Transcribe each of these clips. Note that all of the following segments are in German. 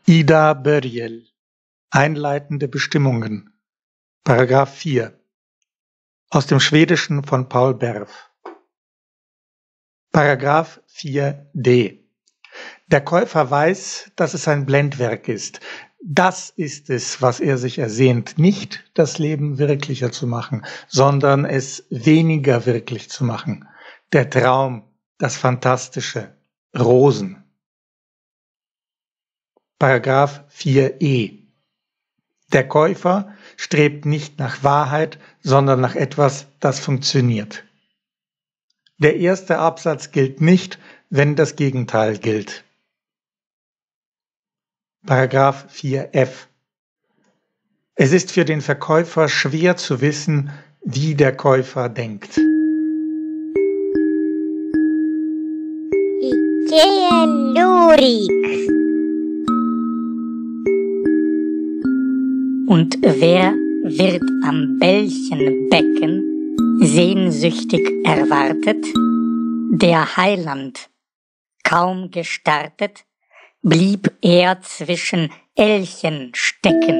Ida Börjel. Einleitende Bestimmungen. Paragraph 4. Aus dem Schwedischen von Paul Berf. Paragraph 4d. Der Käufer weiß, dass es ein Blendwerk ist. Das ist es, was er sich ersehnt, nicht das Leben wirklicher zu machen, sondern es weniger wirklich zu machen. Der Traum, das Fantastische, Rosen. Paragraph 4e. Der Käufer strebt nicht nach Wahrheit, sondern nach etwas, das funktioniert. Der erste Absatz gilt nicht, wenn das Gegenteil gilt. Paragraph 4f. Es ist für den Verkäufer schwer zu wissen, wie der Käufer denkt. Ikea Lurik. Und wer wird am Bällchenbecken sehnsüchtig erwartet? Der Heiland. Kaum gestartet, blieb er zwischen Elchen stecken.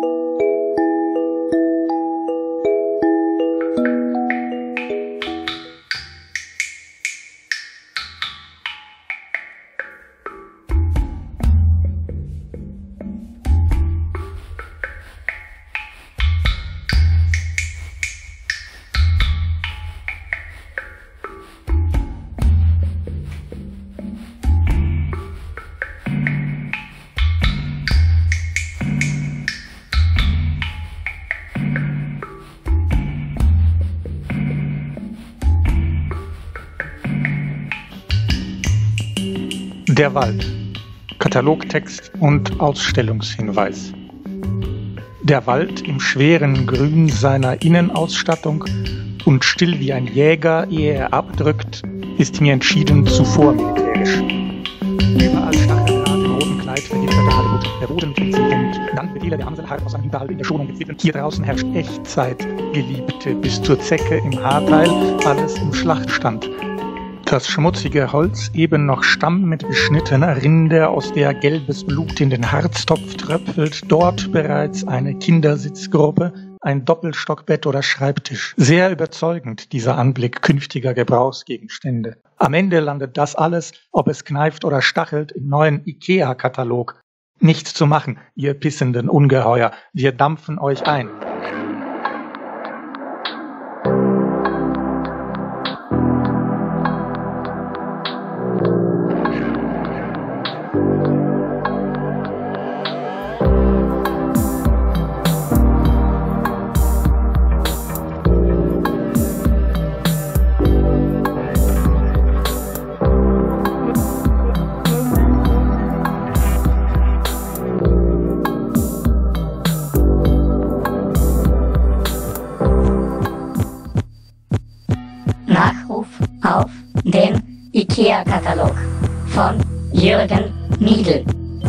Der Wald. Katalogtext und Ausstellungshinweis. Der Wald im schweren Grün seiner Innenausstattung und still wie ein Jäger, ehe er abdrückt, ist mir entschieden zuvor militärisch. Überall Stacheldraht im roten Kleid vergifterte Hallebutt, der Boden glitzernd, dann Befehle der Amsel hart aus einem Hinterhalt in der Schonung gezittert. Hier draußen herrscht Echtzeit, Geliebte, bis zur Zecke im Haarteil, alles im Schlachtstand. Das schmutzige Holz eben noch Stamm mit geschnittener Rinde, aus der gelbes Blut in den Harztopf tröpfelt, dort bereits eine Kindersitzgruppe, ein Doppelstockbett oder Schreibtisch. Sehr überzeugend, dieser Anblick künftiger Gebrauchsgegenstände. Am Ende landet das alles, ob es kneift oder stachelt, im neuen IKEA-Katalog. Nichts zu machen, ihr pissenden Ungeheuer, wir dampfen euch ein. Nachruf auf den IKEA-Katalog von Jürgen Niedl.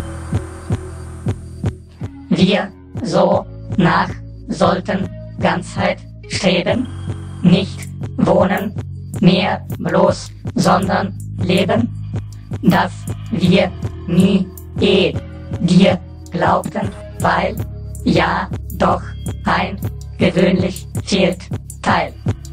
Wir so nach sollten Ganzheit streben, nicht wohnen mehr bloß, sondern leben, dass wir nie dir glaubten, weil ja doch ein gewöhnlich fehlt Teil.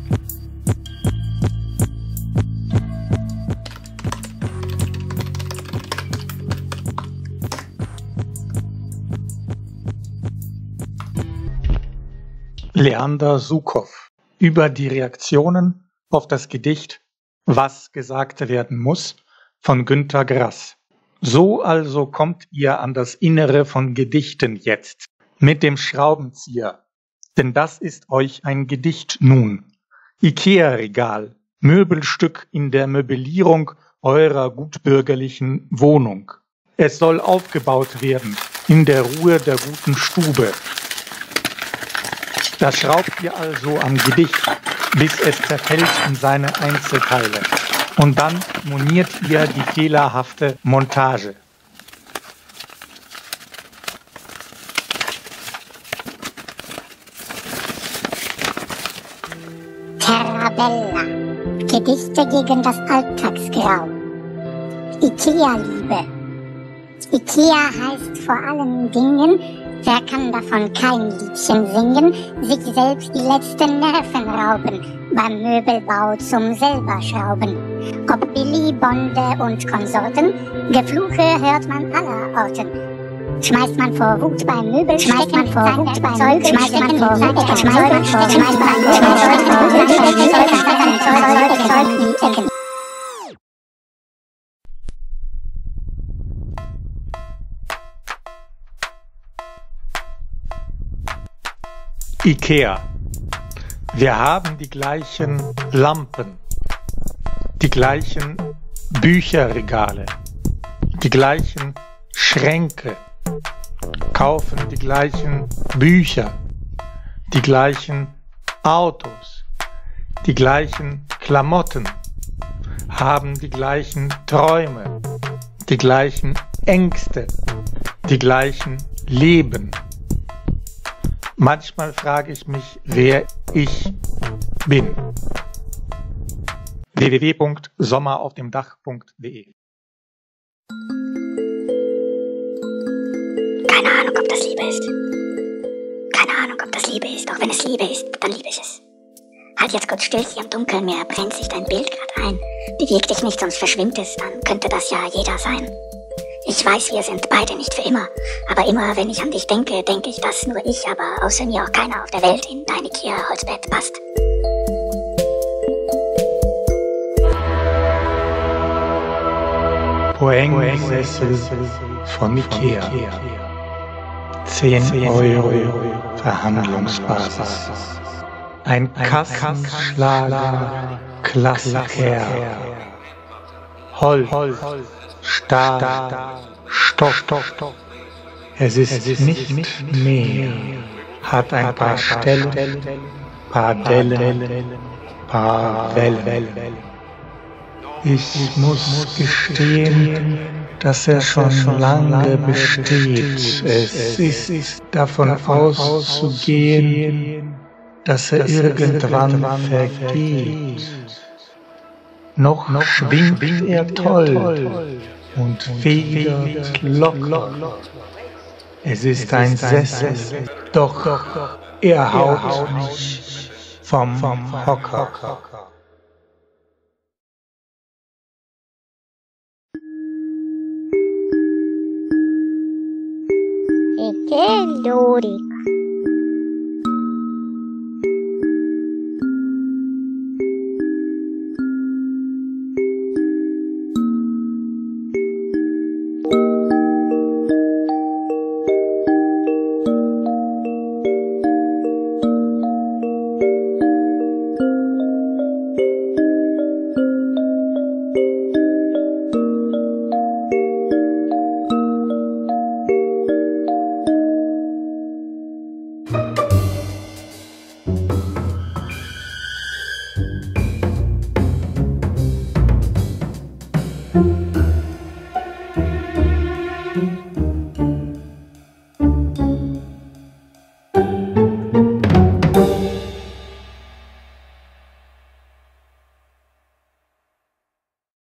Leander Sukow über die Reaktionen auf das Gedicht Was gesagt werden muss von Günter Grass. So also kommt ihr an das Innere von Gedichten jetzt, mit dem Schraubenzieher, denn das ist euch ein Gedicht nun. Ikea-Regal, Möbelstück in der Möblierung eurer gutbürgerlichen Wohnung. Es soll aufgebaut werden in der Ruhe der guten Stube. Da schraubt ihr also am Gedicht, bis es zerfällt in seine Einzelteile. Und dann moniert ihr die fehlerhafte Montage. Terrabella. Gedichte gegen das Alltagsgrau. Ikea-Liebe. Ikea heißt vor allen Dingen, wer kann davon kein Liedchen singen, sich selbst die letzten Nerven rauben, beim Möbelbau zum selberschrauben. Ob Billy, Bonde und Konsorten, Gefluche hört man aller Orten. Schmeißt man vor Wut beim Möbel, schmeißt man vor Wut beim Zeug, schmeißt man vor Wut beim Zeug, schmeißt man vor Wut beim Zeug. Ikea. Wir haben die gleichen Lampen, die gleichen Bücherregale, die gleichen Schränke, kaufen die gleichen Bücher, die gleichen Autos, die gleichen Klamotten, haben die gleichen Träume, die gleichen Ängste, die gleichen Leben. Manchmal frage ich mich, wer ich bin. www.sommeraufdemdach.de Keine Ahnung, ob das Liebe ist. Keine Ahnung, ob das Liebe ist. Doch wenn es Liebe ist, dann liebe ich es. Halt jetzt kurz still hier im Dunkeln, mir brennt sich dein Bild gerade ein. Beweg dich nicht, sonst verschwimmt es, dann könnte das ja jeder sein. Ich weiß, wir sind beide nicht für immer, aber immer, wenn ich an dich denke, denke ich, dass nur ich, aber außer mir auch keiner auf der Welt in dein Ikea-Holzbett passt. Poeng-Sessel von Ikea. 10 € Verhandlungsbasis. Ein Kassenschlager, Klassiker. Holz, Stahl, Stoff. Es ist nicht mehr. Hat ein paar Stellen, paar Dellen, paar Wellen. Ich muss gestehen, dass er schon lange besteht. Es ist davon auszugehen, dass er irgendwann vergeht. Noch schwingt er toll und federt locker. Es ist ein Sessel, doch er haut mich vom Hocker. Ikelurik.